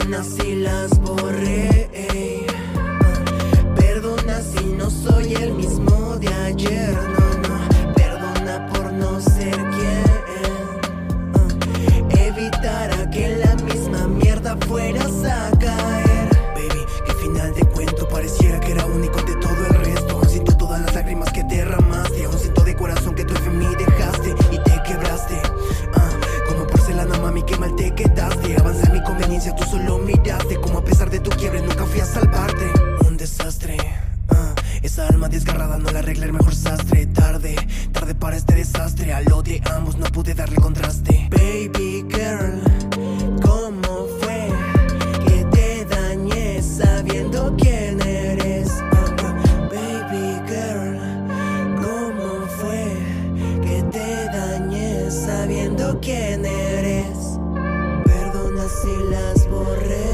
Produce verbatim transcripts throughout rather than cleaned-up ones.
Perdona si las borré, ey. Perdona si no soy el mismo de ayer, no, no. Perdona por no ser quien uh. Evitara que la misma mierda fueras a caer. Baby, que final de cuento pareciera que era único de todo el resto. Aún siento todas las lágrimas que derramaste, aún siento de corazón que tú en mí dejaste y te quebraste. uh. Como porcelana, mami, qué mal te quedaste. Avanza en mi conveniencia, tú solo miraste. Como a pesar de tu quiebre nunca fui a salvarte. Un desastre. Esa alma desgarrada no la arregla el mejor sastre. Tarde, tarde para este desastre. A lo de ambos no pude darle contraste. Baby girl, ¿cómo fue que te dañé sabiendo quién eres? Uh, uh, baby girl, ¿cómo fue que te dañé sabiendo quién eres? Perdona si las borré,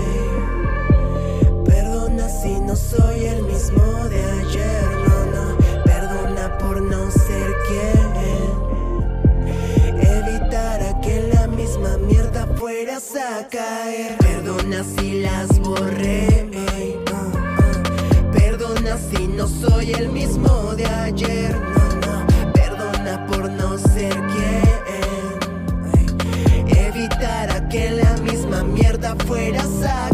perdona si no soy el mismo de ayer, no, no. Perdona por no ser quien evitara que la misma mierda fueras a caer. Perdona si las borré, ey, uh, uh. Perdona si no soy el mismo de ayer, no, no. Perdona por no ser quien ey, evitara que la misma mierda fueras a caer.